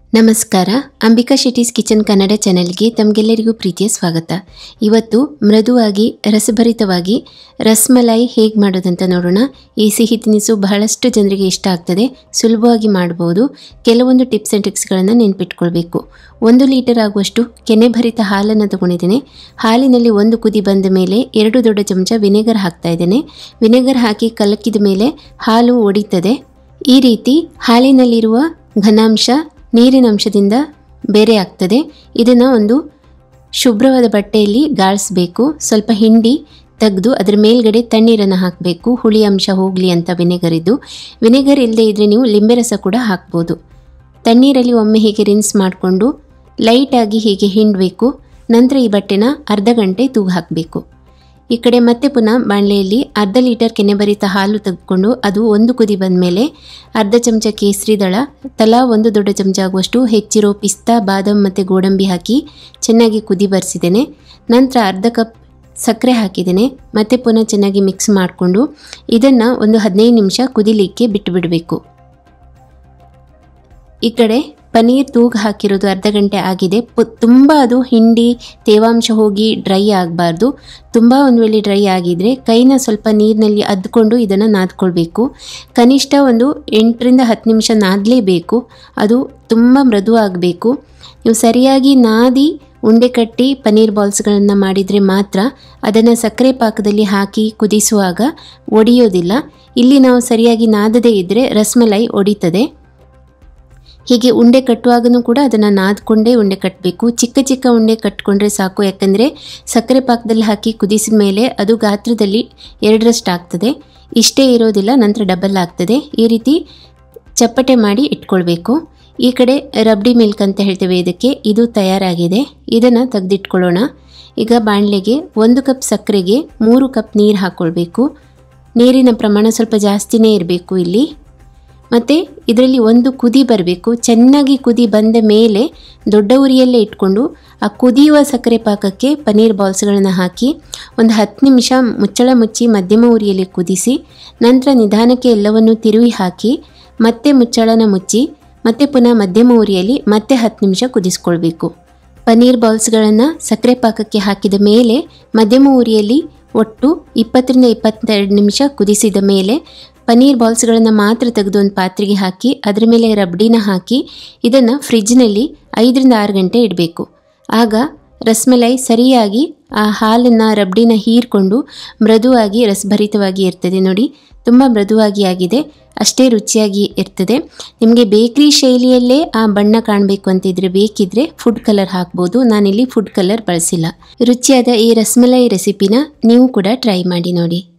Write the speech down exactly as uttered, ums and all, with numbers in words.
ನಮಸ್ಕಾರ. ಅಂಬಿಕಾ ಶೆಟ್ಟೀಸ್ ಕಿಚನ್ ಕನ್ನಡ ಚಾನೆಲ್ಗೆ ತಮಗೆಲ್ಲರಿಗೂ ಪ್ರೀತಿಯ ಸ್ವಾಗತ. ಇವತ್ತು ಮೃದುವಾಗಿ ರಸಭರಿತವಾಗಿ ರಸಮಲೈ ಹೇಗೆ ಮಾಡೋದಂತ ನೋಡೋಣ. ಈ ಸಿಹಿ ತಿನಿಸು ಬಹಳಷ್ಟು ಜನರಿಗೆ ಇಷ್ಟ ಆಗ್ತದೆ, ಸುಲಭವಾಗಿ ಮಾಡಬಹುದು. ಕೆಲವೊಂದು ಟಿಪ್ಸ್ ಆ್ಯಂಡ್ ಟ್ರಿಕ್ಸ್ಗಳನ್ನು ನೆನಪಿಟ್ಕೊಳ್ಬೇಕು. ಒಂದು ಲೀಟರ್ ಆಗುವಷ್ಟು ಕೆನೆಭರಿತ ಹಾಲನ್ನು ತಗೊಂಡಿದ್ದೇನೆ. ಹಾಲಿನಲ್ಲಿ ಒಂದು ಕುದಿ ಬಂದ ಮೇಲೆ ಎರಡು ದೊಡ್ಡ ಚಮಚ ವಿನೆಗರ್ ಹಾಕ್ತಾ ಇದ್ದೇನೆ. ವಿನೆಗರ್ ಹಾಕಿ ಕಲಕಿದ ಮೇಲೆ ಹಾಲು ಒಡಿತದೆ. ಈ ರೀತಿ ಹಾಲಿನಲ್ಲಿರುವ ಘನಾಂಶ ನೀರಿನ ಅಂಶದಿಂದ ಬೇರೆ ಆಗ್ತದೆ. ಇದನ್ನು ಒಂದು ಶುಭ್ರವಾದ ಬಟ್ಟೆಯಲ್ಲಿ ಗಾಳಿಸಬೇಕು. ಸ್ವಲ್ಪ ಹಿಂಡಿ ತೆಗೆದು ಅದರ ಮೇಲ್ಗಡೆ ತಣ್ಣೀರನ್ನು ಹಾಕಬೇಕು, ಹುಳಿ ಅಂಶ ಹೋಗಲಿ ಅಂತ. ವಿನೆಗರ್ ಇದ್ದು ವಿನೆಗರ್ ಇಲ್ಲದೆ ಇದ್ದರೆ ನೀವು ಲಿಂಬೆ ರಸ ಕೂಡ ಹಾಕ್ಬೋದು. ತಣ್ಣೀರಲ್ಲಿ ಒಮ್ಮೆ ಹೀಗೆ ರಿನ್ಸ್ ಮಾಡಿಕೊಂಡು ಲೈಟಾಗಿ ಹೀಗೆ ಹಿಂಡಬೇಕು. ನಂತರ ಈ ಬಟ್ಟೆನ ಅರ್ಧ ಗಂಟೆ ತೂಗು ಹಾಕಬೇಕು. ಈ ಕಡೆ ಮತ್ತೆ ಪುನಃ ಬಾಣಲೆಯಲ್ಲಿ ಅರ್ಧ ಲೀಟರ್ ಕೆನೆಭರಿತ ಹಾಲು ತೆಗೆದುಕೊಂಡು ಅದು ಒಂದು ಕುದಿ ಬಂದ ಮೇಲೆ ಅರ್ಧ ಚಮಚ ಕೇಸರಿ ದಳ, ತಲಾ ಒಂದು ದೊಡ್ಡ ಚಮಚ ಆಗುವಷ್ಟು ಹೆಚ್ಚಿರೋ ಪಿಸ್ತಾ, ಬಾದಾಮ್ ಮತ್ತು ಗೋಡಂಬಿ ಹಾಕಿ ಚೆನ್ನಾಗಿ ಕುದಿ ಬರೆಸಿದ್ದೇನೆ. ನಂತರ ಅರ್ಧ ಕಪ್ ಸಕ್ಕರೆ ಹಾಕಿದ್ದೇನೆ. ಮತ್ತೆ ಪುನಃ ಚೆನ್ನಾಗಿ ಮಿಕ್ಸ್ ಮಾಡಿಕೊಂಡು ಇದನ್ನು ಒಂದು ಹದಿನೈದು ನಿಮಿಷ ಕುದಿಲಿಕ್ಕೆ ಬಿಟ್ಟು ಬಿಡಬೇಕು. ಈ ಕಡೆ ಪನ್ನೀರ್ ತೂಗು ಹಾಕಿರೋದು ಅರ್ಧ ಗಂಟೆ ಆಗಿದೆ. ಪು ತುಂಬ ಅದು ಹಿಂಡಿ ತೇವಾಂಶ ಹೋಗಿ ಡ್ರೈ ಆಗಬಾರ್ದು. ತುಂಬ ಒಂದು ವೇಳೆ ಡ್ರೈ ಆಗಿದ್ದರೆ ಕೈನ ಸ್ವಲ್ಪ ನೀರಿನಲ್ಲಿ ಅದ್ಕೊಂಡು ಇದನ್ನು ನಾದ್ಕೊಳ್ಬೇಕು. ಕನಿಷ್ಠ ಒಂದು ಎಂಟರಿಂದ ಹತ್ತು ನಿಮಿಷ ನಾದಲೇಬೇಕು. ಅದು ತುಂಬ ಮೃದು ಆಗಬೇಕು. ನೀವು ಸರಿಯಾಗಿ ನಾದಿ ಉಂಡೆ ಕಟ್ಟಿ ಪನ್ನೀರ್ ಬಾಲ್ಸ್ಗಳನ್ನು ಮಾಡಿದರೆ ಮಾತ್ರ ಅದನ್ನು ಸಕ್ಕರೆ ಪಾಕದಲ್ಲಿ ಹಾಕಿ ಕುದಿಸುವಾಗ ಒಡೆಯೋದಿಲ್ಲ. ಇಲ್ಲಿ ನಾವು ಸರಿಯಾಗಿ ನಾದದೇ ಇದ್ದರೆ ರಸಮಲೈ ಒಡಿತದೆ. ಹೀಗೆ ಉಂಡೆ ಕಟ್ಟುವಾಗನೂ ಕೂಡ ಅದನ್ನು ನಾದ್ಕೊಂಡೇ ಉಂಡೆ ಕಟ್ಟಬೇಕು. ಚಿಕ್ಕ ಚಿಕ್ಕ ಉಂಡೆ ಕಟ್ಕೊಂಡ್ರೆ ಸಾಕು, ಯಾಕಂದರೆ ಸಕ್ಕರೆ ಪಾಕದಲ್ಲಿ ಹಾಕಿ ಕುದಿಸಿದ ಮೇಲೆ ಅದು ಗಾತ್ರದಲ್ಲಿ ಎರಡರಷ್ಟು ಆಗ್ತದೆ. ಇಷ್ಟೇ ಇರೋದಿಲ್ಲ, ನಂತರ ಡಬಲ್ ಆಗ್ತದೆ. ಈ ರೀತಿ ಚಪ್ಪಟೆ ಮಾಡಿ ಇಟ್ಕೊಳ್ಬೇಕು. ಈ ಕಡೆ ರಬ್ಡಿ ಮಿಲ್ಕ್ ಅಂತ ಹೇಳ್ತೇವೆ ಇದಕ್ಕೆ, ಇದು ತಯಾರಾಗಿದೆ. ಇದನ್ನು ತೆಗೆದಿಟ್ಕೊಳ್ಳೋಣ. ಈಗ ಬಾಣಲೆಗೆ ಒಂದು ಕಪ್ ಸಕ್ಕರೆಗೆ ಮೂರು ಕಪ್ ನೀರು ಹಾಕ್ಕೊಳ್ಬೇಕು. ನೀರಿನ ಪ್ರಮಾಣ ಸ್ವಲ್ಪ ಜಾಸ್ತಿನೇ ಇರಬೇಕು ಇಲ್ಲಿ. ಮತ್ತು ಇದರಲ್ಲಿ ಒಂದು ಕುದಿ ಬರಬೇಕು. ಚೆನ್ನಾಗಿ ಕುದಿ ಬಂದ ಮೇಲೆ ದೊಡ್ಡ ಉರಿಯಲ್ಲೇ ಇಟ್ಕೊಂಡು ಆ ಕುದಿಯುವ ಸಕ್ಕರೆ ಪಾಕಕ್ಕೆ ಪನ್ನೀರ್ ಬಾಲ್ಸ್ಗಳನ್ನು ಹಾಕಿ ಒಂದು ಹತ್ತು ನಿಮಿಷ ಮುಚ್ಚಳ ಮುಚ್ಚಿ ಮಧ್ಯಮ ಉರಿಯಲ್ಲಿ ಕುದಿಸಿ, ನಂತರ ನಿಧಾನಕ್ಕೆ ಎಲ್ಲವನ್ನು ತಿರುವಿ ಹಾಕಿ ಮತ್ತೆ ಮುಚ್ಚಳನ ಮುಚ್ಚಿ ಮತ್ತೆ ಪುನಃ ಮಧ್ಯಮ ಉರಿಯಲ್ಲಿ ಮತ್ತೆ ಹತ್ತು ನಿಮಿಷ ಕುದಿಸ್ಕೊಳ್ಬೇಕು. ಪನ್ನೀರ್ ಬಾಲ್ಸ್ಗಳನ್ನು ಸಕ್ಕರೆ ಪಾಕಕ್ಕೆ ಹಾಕಿದ ಮೇಲೆ ಮಧ್ಯಮ ಉರಿಯಲ್ಲಿ ಒಟ್ಟು ಇಪ್ಪತ್ತರಿಂದ ಇಪ್ಪತ್ತೆರಡು ನಿಮಿಷ ಕುದಿಸಿದ ಮೇಲೆ ಪನ್ನೀರ್ ಬಾಲ್ಸ್ಗಳನ್ನು ಮಾತ್ರ ತೆಗೆದು ಒಂದು ಪಾತ್ರೆಗೆ ಹಾಕಿ ಅದರ ಮೇಲೆ ರಬ್ಡಿನ ಹಾಕಿ ಇದನ್ನು ಫ್ರಿಜ್ನಲ್ಲಿ ಐದರಿಂದ ಆರು ಗಂಟೆ ಇಡಬೇಕು. ಆಗ ರಸಮಲೈ ಸರಿಯಾಗಿ ಆ ಹಾಲನ್ನು ರಬ್ಡಿನ ಹೀರ್ಕೊಂಡು ಮೃದುವಾಗಿ ರಸಭರಿತವಾಗಿ ಇರ್ತದೆ. ನೋಡಿ, ತುಂಬ ಮೃದುವಾಗಿ ಆಗಿದೆ, ಅಷ್ಟೇ ರುಚಿಯಾಗಿ ಇರ್ತದೆ. ನಿಮಗೆ ಬೇಕ್ರಿ ಶೈಲಿಯಲ್ಲೇ ಆ ಬಣ್ಣ ಕಾಣಬೇಕು ಅಂತಿದ್ರೆ ಬೇಕಿದ್ರೆ ಫುಡ್ ಕಲರ್ ಹಾಕ್ಬೋದು. ನಾನಿಲ್ಲಿ ಫುಡ್ ಕಲರ್ ಬಳಸಿಲ್ಲ. ರುಚಿಯಾದ ಈ ರಸಮಲೈ ರೆಸಿಪಿನ ನೀವು ಕೂಡ ಟ್ರೈ ಮಾಡಿ ನೋಡಿ.